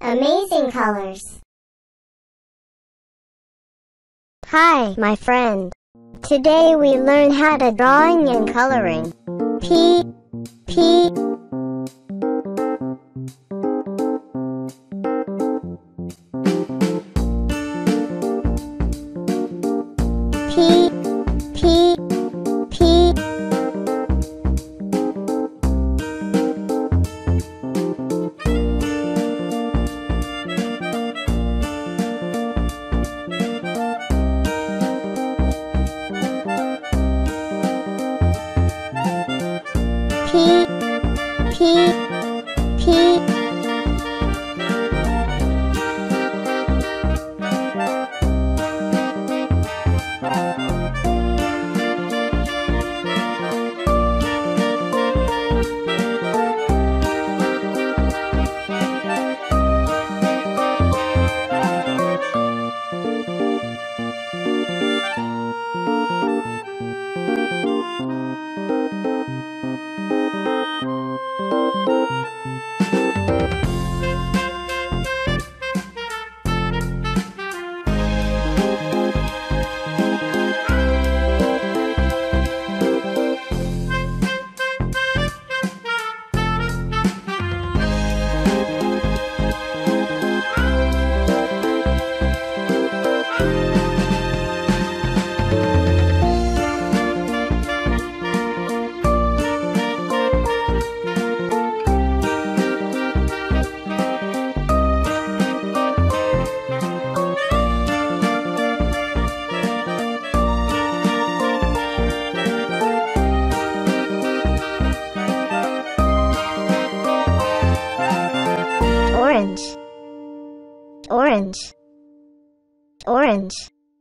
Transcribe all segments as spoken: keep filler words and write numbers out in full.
Amazing colors. Hi, my friend. Today we learn how to drawing and coloring. P, P, P, P, P, P, P, P, orange, orange, orange.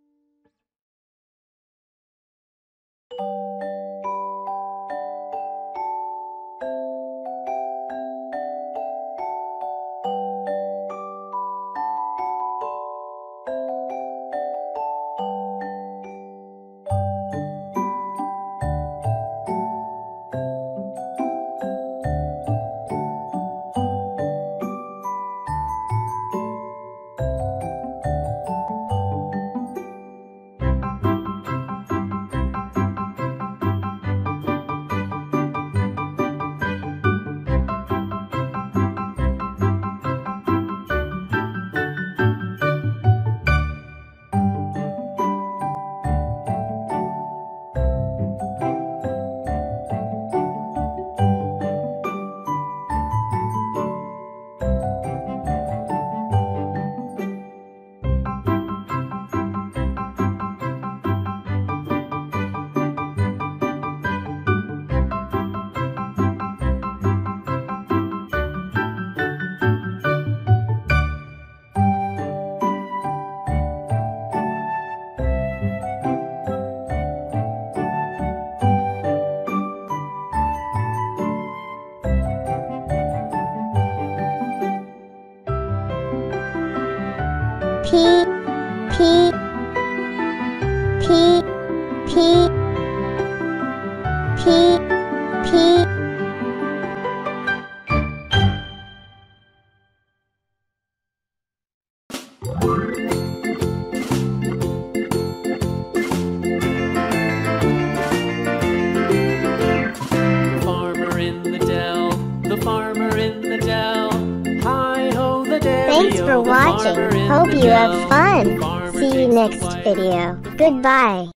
P, P, P, P, P, P. Farmer in the dell, the farmer in the dell. Hi-ho the dairy-o, Thanks for the watching. farmer in Hope the you have dell. fun. The farmer See you takes next the light. video. Goodbye.